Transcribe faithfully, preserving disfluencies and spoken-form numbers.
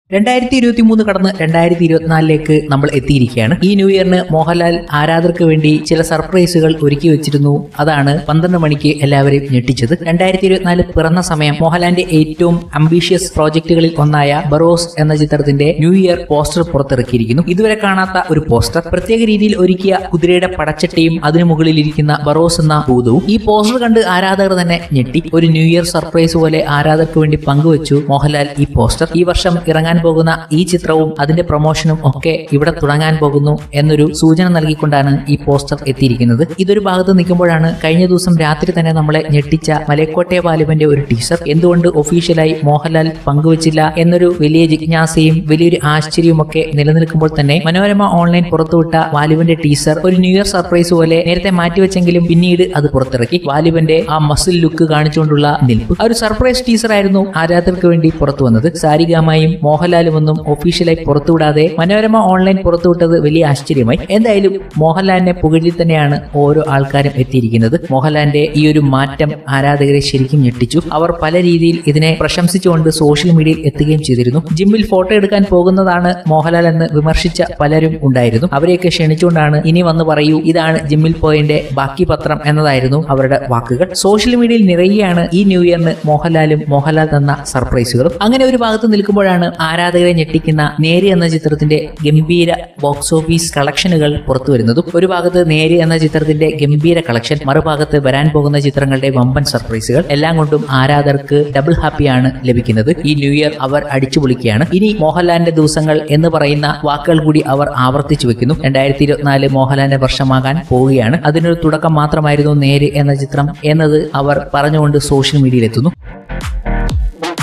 രണ്ടായിരത്തി ഇരുപത്തി മൂന്ന് കടന്ന് രണ്ടായിരത്തി ഇരുപത്തിനാലിലേക്ക് നമ്മൾ എത്തിയിരിക്കുകയാണ്. ഈ ന്യൂ ഇയറിന് മോഹൻലാൽ ആരാധകർക്ക് വേണ്ടി ചില സർപ്രൈസുകൾ ഒരുക്കി വെച്ചിരുന്നു. അതാണ് പന്ത്രണ്ട് മണിക്ക് എല്ലാവരെയും ഞെട്ടിച്ചത്. രണ്ടായിരത്തി ഇരുപത്തിനാല് പിറന്ന സമയം മോഹൻലാലിന്റെ ഏറ്റവും അംബീഷ്യസ് പ്രോജക്റ്റുകളിൽ ഒന്നായ ബറോസ് എന്ന ചിത്രത്തിന്റെ ന്യൂ ഇയർ പോസ്റ്റർ പുറത്തിറക്കിയിരിക്കുന്നു. ഇതുവരെ കാണാത്ത ഒരു പോസ്റ്റർ, പ്രത്യേക രീതിയിൽ ഒരുക്കിയ കുതിരയുടെ പടച്ചട്ടയും അതിനു മുകളിൽ ഇരിക്കുന്ന ബറോസ് എന്ന ഭൂതവും. ഈ പോസ്റ്റർ കണ്ട് ആരാധകർ തന്നെ ഞെട്ടി. ഒരു ന്യൂ ഇയർ സർപ്രൈസ് പോലെ ആരാധകർക്ക് വേണ്ടി പങ്കുവച്ചു മോഹൻലാൽ ഈ പോസ്റ്റർ. ഈ വർഷം ഇറങ്ങാൻ പോകുന്ന ഈ ചിത്രവും അതിന്റെ പ്രൊമോഷനും ഒക്കെ ഇവിടെ തുടങ്ങാൻ പോകുന്നു എന്നൊരു സൂചന നൽകിക്കൊണ്ടാണ് ഈ പോസ്റ്റർ എത്തിയിരിക്കുന്നത്. ഇതൊരു ഭാഗത്ത് നിൽക്കുമ്പോഴാണ് കഴിഞ്ഞ ദിവസം രാത്രി തന്നെ നമ്മളെ ഞെട്ടിച്ച മലയക്കോട്ടെ വാലിബന്റെ ഒരു ടീസർ എന്തുകൊണ്ട് ഒഫീഷ്യലായി മോഹൻലാൽ പങ്കുവച്ചില്ല എന്നൊരു വലിയ ജിജ്ഞാസയും വലിയൊരു ആശ്ചര്യവും ഒക്കെ നിലനിൽക്കുമ്പോൾ തന്നെ മനോരമ ഓൺലൈൻ പുറത്തുവിട്ട വാലിബന്റെ ടീസർ ഒരു ന്യൂ ഇയർ സർപ്രൈസ് പോലെ നേരത്തെ മാറ്റിവെച്ചെങ്കിലും പിന്നീട് അത് പുറത്തിറക്കി. വാലിബന്റെ ആ മസിൽ ലുക്ക് കാണിച്ചുകൊണ്ടുള്ള നിൽപ്പ്, ആ ഒരു സർപ്രൈസ് ടീസർ ആയിരുന്നു ആരാധകർക്ക് വേണ്ടി പുറത്തു വന്നത്. സാരിഗാമയും മോഹൻലാലും ഒന്നും ഒഫീഷ്യലായി പുറത്തുവിടാതെ മനോരമ ഓൺലൈൻ പുറത്തുവിട്ടത് വലിയ ആശ്ചര്യമായി. എന്തായാലും മോഹൻലാലിനെ പുകഴ്ത്തി തന്നെയാണ് ഓരോ ആൾക്കാരും എത്തിയിരിക്കുന്നത്. മോഹൻലാലിന്റെ ഈ ഒരു മാറ്റം ആരാധകരെ ശരിക്കും ഞെട്ടിച്ചു. അവർ പല രീതിയിൽ ഇതിനെ പ്രശംസിച്ചുകൊണ്ട് സോഷ്യൽ മീഡിയയിൽ എത്തുകയും ചെയ്തിരുന്നു. ജിമ്മിൽ ഫോട്ടോ എടുക്കാൻ പോകുന്നതാണ് മോഹൻലാൽ എന്ന് വിമർശിച്ച പലരും ഉണ്ടായിരുന്നു. അവരെയൊക്കെ ക്ഷണിച്ചുകൊണ്ടാണ് ഇനി വന്ന് പറയൂ ഇതാണ് ജിമ്മിൽ പോയതിന്റെ ബാക്കി പത്രം എന്നതായിരുന്നു അവരുടെ വാക്കുകൾ. സോഷ്യൽ മീഡിയയിൽ നിറയുകയാണ് ഈ ന്യൂ ഇയറിന് മോഹൻലാലും മോഹൻലാൽ തന്ന സർപ്രൈസുകളും. അങ്ങനെ ഒരു ഭാഗത്ത് നിൽക്കുമ്പോഴാണ് ആരാധകരെ ഞെട്ടിക്കുന്ന നേര് എന്ന ചിത്രത്തിന്റെ ഗംഭീര ബോക്സ് ഓഫീസ് കളക്ഷനുകൾ പുറത്തു വരുന്നതും. ഒരു ഭാഗത്ത് നേര് എന്ന ചിത്രത്തിന്റെ ഗംഭീര കളക്ഷൻ, മറുഭാഗത്ത് വരാൻ പോകുന്ന ചിത്രങ്ങളുടെ വമ്പൻ സർപ്രൈസുകൾ, എല്ലാം കൊണ്ടും ആരാധകർക്ക് ഡബിൾ ഹാപ്പിയാണ് ലഭിക്കുന്നത്. ഈ ന്യൂ ഇയർ അവർ അടിച്ചുപൊളിക്കുകയാണ്. ഇനി മോഹൻലാലിന്റെ ദിവസങ്ങൾ എന്ന് പറയുന്ന വാക്കുകൾ കൂടി അവർ ആവർത്തിച്ചു വെക്കുന്നു. രണ്ടായിരത്തി ഇരുപത്തിനാല് മോഹൻലാലിന്റെ വർഷമാകാൻ പോവുകയാണ്. അതിനൊരു തുടക്കം മാത്രമായിരുന്നു നേര് എന്ന ചിത്രം എന്നത് അവർ പറഞ്ഞുകൊണ്ട് സോഷ്യൽ മീഡിയയിൽ എത്തുന്നു.